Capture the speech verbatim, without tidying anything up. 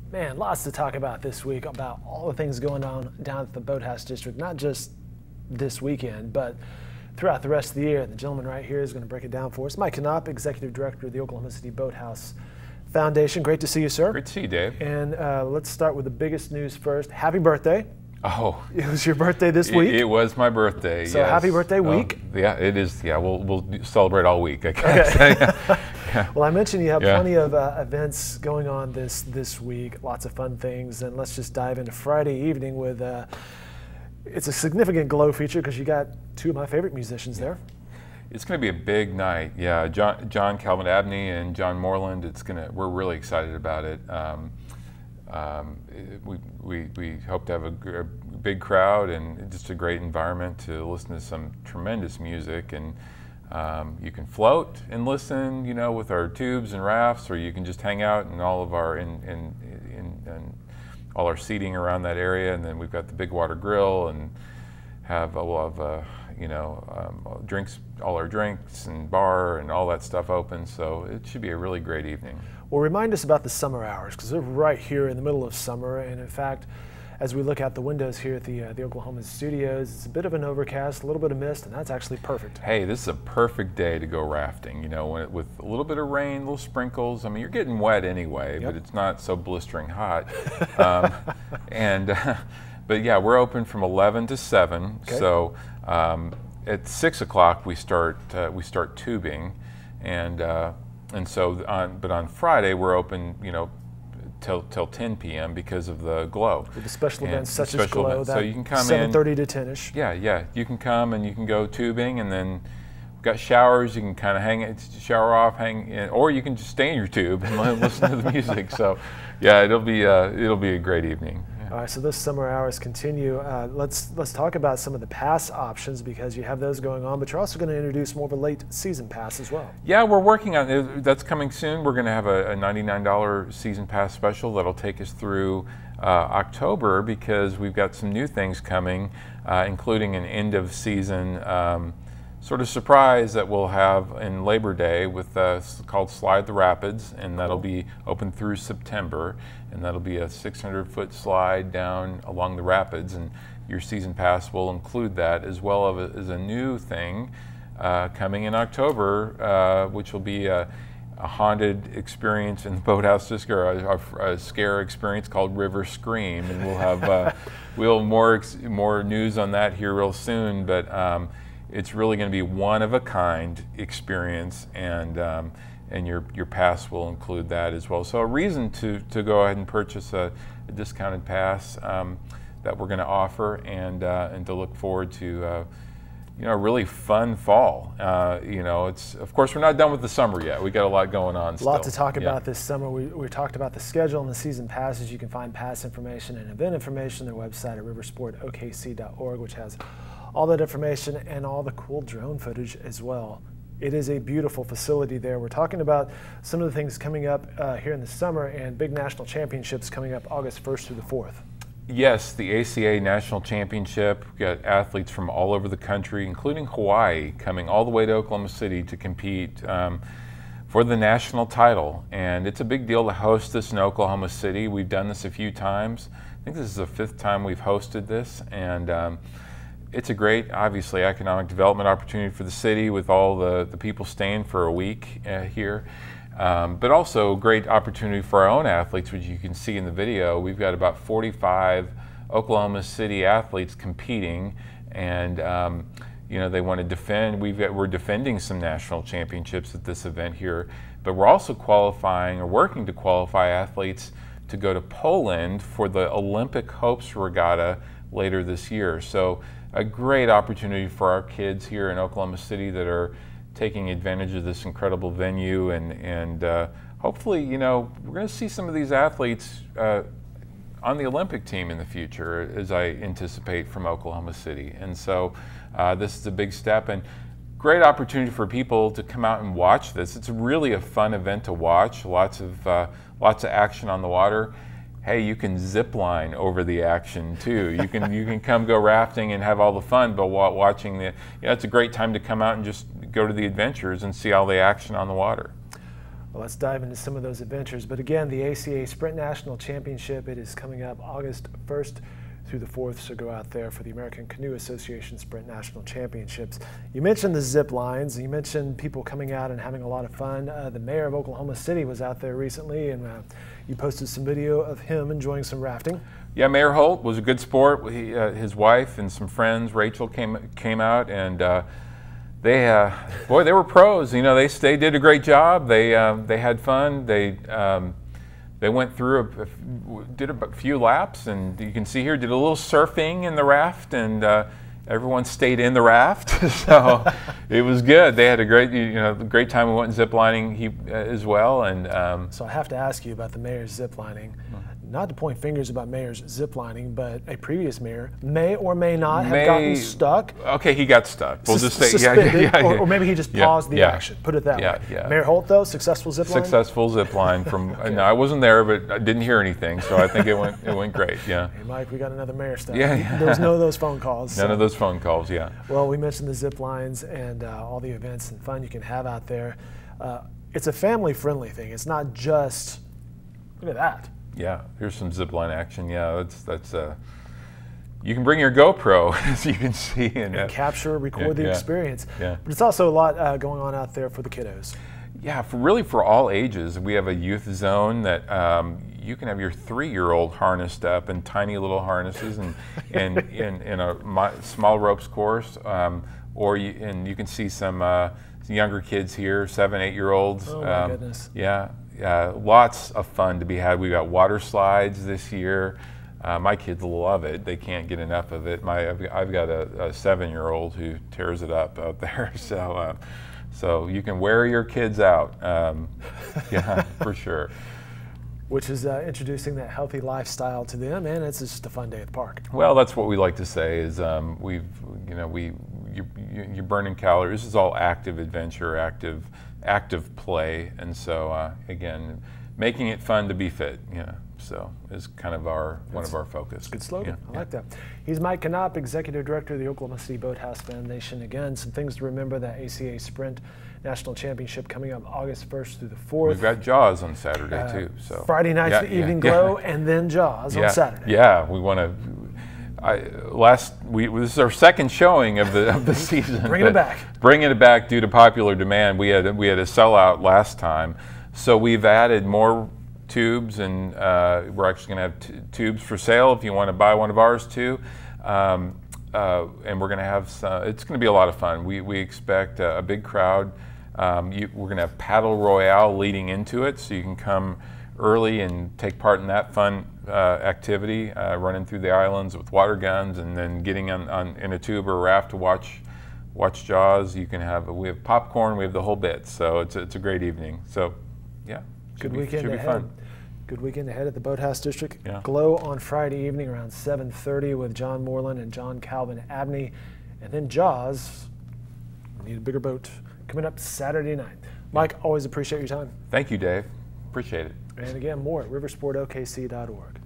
Man, lots to talk about this week about all the things going on down at the Boathouse District, not just this weekend, but throughout the rest of the year. The gentleman right here is going to break it down for us. Mike Knopp, Executive Director of the Oklahoma City Boathouse Foundation. Great to see you, sir. Great to see you, Dave. And uh, let's start with the biggest news first. Happy birthday. Oh. It was your birthday this it, week? It was my birthday, So yes. happy birthday week. Um, yeah, it is. Yeah, we'll, we'll celebrate all week, I guess. Okay. Yeah. Well, I mentioned you have yeah. plenty of uh, events going on this, this week, lots of fun things, and let's just dive into Friday evening with, uh, it's a significant glow feature because you got two of my favorite musicians yeah. there. It's going to be a big night, yeah. John, John Calvin Abney and John Moreland. It's going to. We're really excited about it. Um, um, it we, we we hope to have a, a big crowd and just a great environment to listen to some tremendous music. And um, you can float and listen, you know, with our tubes and rafts, or you can just hang out in all of our in in, in, in all our seating around that area. And then we've got the big water grill and have a lot of. Uh, you know, um, drinks, all our drinks and bar and all that stuff open. So it should be a really great evening. Well, remind us about the summer hours, because they're right here in the middle of summer. And in fact, as we look out the windows here at the, uh, the Oklahoman studios, it's a bit of an overcast, a little bit of mist, and that's actually perfect. Hey, this is a perfect day to go rafting, you know, when it, with a little bit of rain, little sprinkles. I mean, you're getting wet anyway, yep. but it's not so blistering hot. um, and, uh, but yeah, we're open from eleven to seven. Okay. So um, at six o'clock we start uh, we start tubing, and uh, and so on. But on Friday we're open, you know, till till ten p m because of the glow. With the special and events such special as glow, events. that so you can come seven thirty in, to ten-ish. Yeah, yeah. You can come and you can go tubing, and then we've got showers. You can kind of hang it, shower off, hang, in, or you can just stay in your tube and listen to the music. So, yeah, it'll be uh, it'll be a great evening. All right, so those summer hours continue. Uh, let's let's talk about some of the pass options, because you have those going on, but you're also going to introduce more of a late season pass as well. Yeah, we're working on it. That's coming soon. We're going to have a, a ninety-nine dollar season pass special that'll take us through uh, October, because we've got some new things coming, uh, including an end of season um, sort of surprise that we'll have in Labor Day with uh, called Slide the Rapids, and that'll be open through September, and that'll be a six hundred foot slide down along the rapids, and your season pass will include that, as well as a new thing uh, coming in October, uh, which will be a, a haunted experience in the Boathouse District, a, a, a scare experience called River Scream, and we'll have uh, we'll have more more news on that here real soon, but. Um, It's really going to be one of a kind experience, and um, and your your pass will include that as well. So a reason to to go ahead and purchase a, a discounted pass um, that we're going to offer, and uh, and to look forward to uh, you know a really fun fall. Uh, you know, it's of course we're not done with the summer yet. We got a lot going on. A lot still. to talk yeah. about this summer. We, we talked about the schedule and the season passes. You can find pass information and event information on their website at riversport O K C dot org, which has all that information and all the cool drone footage as well. It is a beautiful facility there. We're talking about some of the things coming up uh, here in the summer, and big national championships coming up August first through the fourth. Yes, the A C A National Championship. We've got athletes from all over the country, including Hawaii, coming all the way to Oklahoma City to compete um, for the national title. And it's a big deal to host this in Oklahoma City. We've done this a few times. I think this is the fifth time we've hosted this, and um, it's a great, obviously, economic development opportunity for the city with all the, the people staying for a week uh, here. Um, but also a great opportunity for our own athletes, which you can see in the video. We've got about forty-five Oklahoma City athletes competing, and um, you know, they want to defend. We've got, we're defending some national championships at this event here, but we're also qualifying or working to qualify athletes to go to Poland for the Olympic Hopes Regatta later this year. So a great opportunity for our kids here in Oklahoma City that are taking advantage of this incredible venue, and, and uh, hopefully, you know, we're going to see some of these athletes uh, on the Olympic team in the future, as I anticipate from Oklahoma City. And so uh, this is a big step, and great opportunity for people to come out and watch this. It's really a fun event to watch, lots of, uh, lots of action on the water. Hey, you can zip line over the action too. You can you can come go rafting and have all the fun, but while watching the, you know, it's a great time to come out and just go to the adventures and see all the action on the water. Well, let's dive into some of those adventures. But again, the A C A Sprint National Championship, it is coming up August first through the fourth, so go out there for the American Canoe Association Sprint National Championships. You mentioned the zip lines. You mentioned people coming out and having a lot of fun. Uh, the mayor of Oklahoma City was out there recently, and uh, you posted some video of him enjoying some rafting. Yeah, Mayor Holt was a good sport. He, uh, his wife and some friends, Rachel, came came out, and uh, they, uh, boy, they were pros. You know, they they did a great job. They uh, they had fun. They um, they went through a, a, did a few laps, and you can see here did a little surfing in the raft, and uh, everyone stayed in the raft. So it was good. They had a great you know great time. We went ziplining he uh, as well, and um, so I have to ask you about the mayor's ziplining. Not to point fingers about mayors ziplining, but a previous mayor may or may not have may, gotten stuck. Okay, he got stuck. We'll Sus just say, suspended, yeah, yeah, yeah. Or, or maybe he just paused yeah, the yeah. action. Put it that yeah, way. Yeah. Mayor Holt, though, successful zipline. Successful zipline from. okay. No, I wasn't there, but I didn't hear anything, so I think it went it went great. Yeah. Hey, Mike, we got another mayor stuff. Yeah, yeah. There was none of those phone calls. None so. of those phone calls. Yeah. Well, we mentioned the zip lines and uh, all the events and fun you can have out there. Uh, it's a family-friendly thing. It's not just look at that. Yeah, here's some zipline action. Yeah, that's that's. Uh, you can bring your GoPro, as you can see, and, and uh, capture, record yeah, the yeah, experience. Yeah. But it's also a lot uh, going on out there for the kiddos. Yeah, for really for all ages. We have a youth zone that um, you can have your three-year-old harnessed up in tiny little harnesses and and in, in a my, small ropes course, um, or you, and you can see some, uh, some younger kids here, seven, eight-year-olds. Oh my um, goodness! Yeah. Uh, lots of fun to be had. We got water slides this year. Uh, my kids love it. They can't get enough of it. My I've, I've got a, a seven-year-old who tears it up out there. So, uh, so you can wear your kids out. Um, yeah, for sure. Which is uh, introducing that healthy lifestyle to them, and it's just a fun day at the park. Well, that's what we like to say. Is um, we've you know we you, you, you're burning calories. This is all active adventure, active. active play, and so uh, again, making it fun to be fit, yeah, so is kind of our one That's of our focus. Good slogan. Yeah, I yeah. like that. He's Mike Knopp, Executive Director of the Oklahoma City Boathouse Foundation. Again, some things to remember: that A C A Sprint National Championship coming up August first through the fourth. We've got Jaws on Saturday uh, too. So Friday night, yeah, the yeah, Evening yeah. Glow, and then Jaws yeah, on Saturday. Yeah, we want to. I, last we this is our second showing of the of the season. Bringing it back. Bringing it back due to popular demand. We had we had a sellout last time, so we've added more tubes, and uh, we're actually going to have t tubes for sale if you want to buy one of ours too. Um, uh, and we're going to have some, it's going to be a lot of fun. We we expect a, a big crowd. Um, you, we're going to have paddle royale leading into it, so you can come early and take part in that fun uh, activity, uh, running through the islands with water guns, and then getting on, on in a tube or a raft to watch watch Jaws. You can have we have popcorn, we have the whole bit, so it's a, it's a great evening. So yeah, good be, weekend should ahead. Be fun. Good weekend ahead at the Boathouse District. Yeah. Glow on Friday evening around seven thirty with John Moreland and John Calvin Abney, and then Jaws. We need a bigger boat coming up Saturday night. Mike, always appreciate your time. Thank you, Dave. Appreciate it. And again, more at riversport O K C dot org.